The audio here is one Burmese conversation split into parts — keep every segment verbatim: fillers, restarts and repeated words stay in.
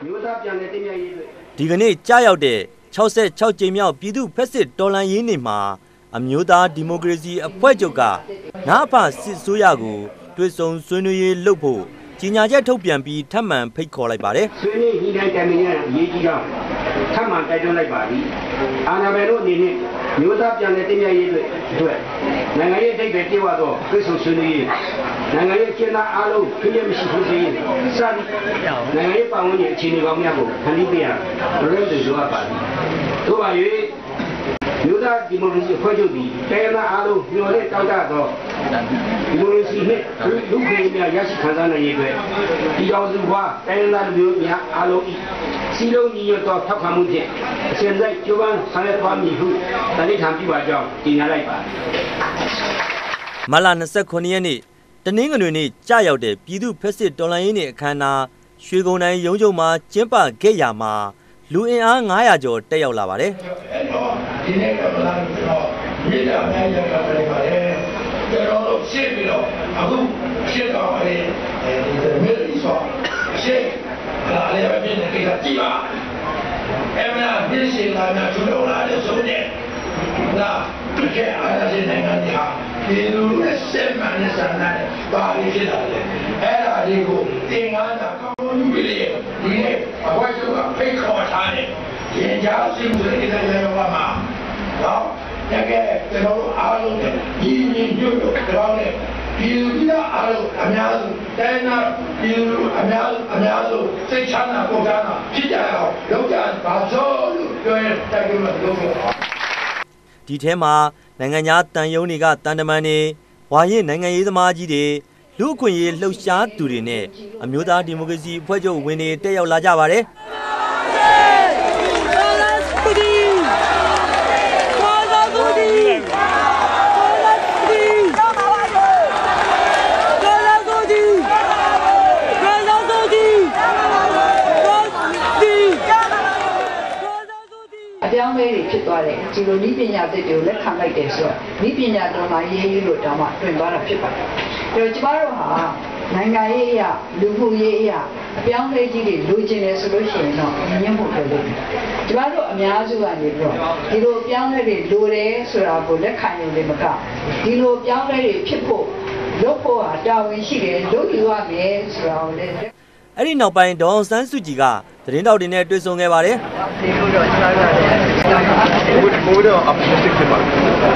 ဒီကနေ့ကြားရောက်တဲ့၆၆ကြိမ်မြောက်ပြည်သူ့ဖက်စစ်တော်လှန်ရေးနေ့မှာအမျိုးသားဒီမိုကရေစီအဖွဲ့ချုပ်ကနာဖစစ်ဆိုးရကိုတွေ့ဆုံဆွေးနွေးရေးလုပ်ဖို့ကြီးညာချက်ထုတ်ပြန်ပြီးထပ်မံဖိတ်ခေါ်လိုက်ပါတယ်ဆွေးနွေးညီတိုင်းတိုင်ပင်ရအရေးကြီးတော့ထပ်မံတိုက်တွန်းလိုက်ပါပြီအာဏာပိုင်တို့အနေနဲ့မျိုးသားပြန်လည်တည်မြဲရေးအတွက်အတွက်နိုင်ငံရေးအဓိပ္ပာယ်ပြေဝတော့တွေ့ဆုံဆွေးနွေးရေးနိုင်ငံရေးကျင်းသားအားလုံးခရီးမရှိဘူးစေစသည်နိုင်ငံရေးပတ်ဝန်းကျင်အခြေအနေကောင်းများကိုဖန်တီးပေးရရုံးတွေလိုအပ်ပါသည်တို့ပါ၍မျိုးသားဒီမိုကရေစီအဖွဲ့ချုပ်သည်တိုင်းသားအားလုံးမျှော်လင့်တောင်းတသောဒီမိုကရေစီနဲ့လူ့ခွင့်ရေးများရရှိခံစားနိုင်ရေးအတွက်ဒီအောင်စုဘွားတိုင်းသားလူမျိုးများအားလုံးစီလုံးညီညွတ်သောထောက်ခံမှုဖြင့်အစဉ်လိုက်ကြိုးပမ်းဆောင်ရွက်သွားမည်ဟုတတိထံပြုပါကြောင်းကြေညာလိုက်ပါမတ်လ၂၉ရက်နေ့တနင်္ဂနွေနေ့ကြာရောက်တဲ့ပြည်သူ့ဖက်စစ်တော်လှန်ရေးနေ့အခမ်းအနားရွှေဂုံတိုင်းရုံးချုပ်မှာကျင်းပခဲ့ရမှာလူအင်အား၅ရာကျော်တက်ရောက်လာပါတယ်ဒီနေ့ကလာတော့မြေတာအများကြီးရောက်လာပါတယ်ကျွန်တော်တို့ရှင်းပြီးတော့အခုရှင်းတော့အဲ့ဒီမြေရီဆိုရှင်းလာလေပဲပြနေကြတာကြည့်ပါအဲ့မလားဒီရှင်းလာများသူတို့လာတဲ့ဆိုတဲ့လာဒီကအားရတဲ့နိုင်ငံတွေဟာဒီလိုနဲ့ဆက်မှန်နေစမ်းတယ်ပါလိဖြစ်လာတယ်အဲ့ဒါလေးကိုသင်္ကန်းသာကောင်းလို့ပြီးလေဒီနေ့အဝိုင်းကဖိတ်ခေါ်ထားတယ်ဒီကြားစီမှုတွေတဲ့ရောမှာနော်တကယ်ကျွန်တော်တို့အားလုံးဒီညီညွတ်တော့ကြောင်းနဲ့ဒီလူအားလုံးအများစုတိုင်းနာဒီလူအများစုအများစုစိတ်ချမ်းသာပုံစံတာဖြစ်ကြအောင်လုပ်ကြပါစို့လို့ပြောရင်တိုက်တွန်းလို့လုပ်ပါဒီထဲမှာနိုင်ငံသားတန်ယုံတွေကတန်တမန်တွေဝါရင်နိုင်ငံရေးသမားကြီးတွေလူအခွင့်အရေးလှုပ်ရှားသူတွေနဲ့အမျိုးသားဒီမိုကရေစီအဖွဲ့ချုပ်ဝင်တွေတက်ရောက်လာကြပါတယ်အပြောင်းလဲတွေဖြစ်သွားတယ်ဒီလိုဤပညာသစ်တွေကိုလက်ခံလိုက်တယ်ဆိုတော့ဤပညာတော်မှရေးရေးလို့တောင်းမှတွင်သွားတာဖြစ်ပါတယ်အဲတော့ကျမတို့ဟာနိုင်ငံရေးအရာလူမှုရေးအရာအပြောင်းလဲကြီးတွေလိုချင်တယ်ဆိုလို့ရှိရင်တော့ညှင်းဖို့ပြောလို့ကျမတို့အများစုကနေပြီးတော့ဒီလိုပြောင်းလဲတွေလိုတယ်ဆိုတာကိုလက်ခံရုံနဲ့မကဒီလိုပြောင်းလဲတွေဖြစ်ဖို့လုပ်ဖို့ဟာတာဝန်ရှိတယ်လုပ်ယူရမယ်ဆိုတာကိုလည်းအဲ့ဒီနောက်ပိုင်းဒေါအောင်ဆန်းစုကြည်ကသတင်းတောက်တွေနဲ့တွေ့ဆုံခဲ့ပါတယ်ဒီလိုတော့ကျွန်တော်တို့ဘိုးတော် optimistic ဖြစ်ပါတယ်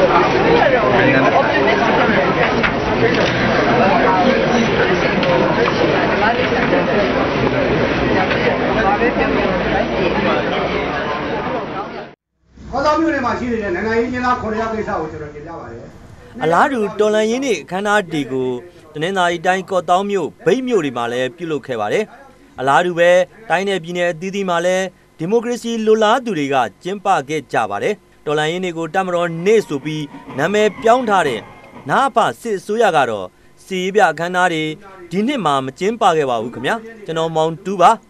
ခေါ်ဆောင်မျိုးတွေမှာရှိနေတဲ့နိုင်ငံရေးကျင်းသားခေါ်ရကိစ္စကိုကျွန်တော်တင်ပြပါတယ်အလားတူတော်လန်ရင်းနေ့အခမ်းအနားတွေကိုတနင်္သာရီတိုင်းကော့တောင်းမြို့ဗိတ်မြို့တွေမှာလည်းပြုလုပ်ခဲ့ပါတယ်အလားတူပဲတိုင်းနယ်ပြည်နယ်အသီးသီးမှာလည်းဒီမိုကရေစီလိုလားသူတွေကကျင်းပခဲ့ကြပါတယ်တော်လန်ရင်းတွေကိုတမတော်နေ့ဆိုပြီးနာမည်ပြောင်းထားတဲ့နာဖစစ်အစိုးရကတော့စီရေးပြအခမ်းအနားတွေဒီနှစ်မှာမကျင်းပခဲ့ပါဘူးခင်ဗျာကျွန်တော်မောင်တူးပါ